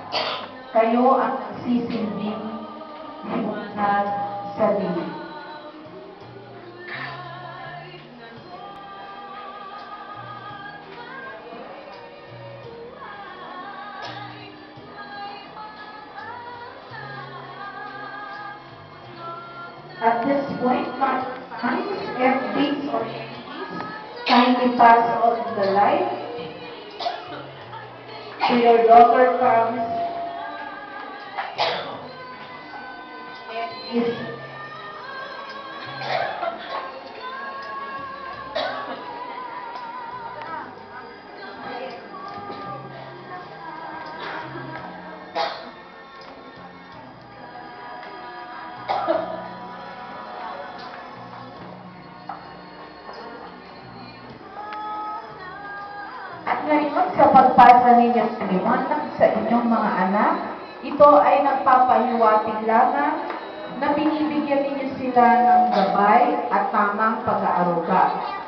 Kayo ang nagsisilbing liwanag sa dilim. At this point, my friends, FDs or entities, kindly pass on the light to your daughter comes FDs. At ngayon, sa pagpasa ninyo sa liwanag sa inyong mga anak, ito ay nagpapahiwatig lamang na binibigyan ninyo sila ng gabay at tamang pag-aaruga.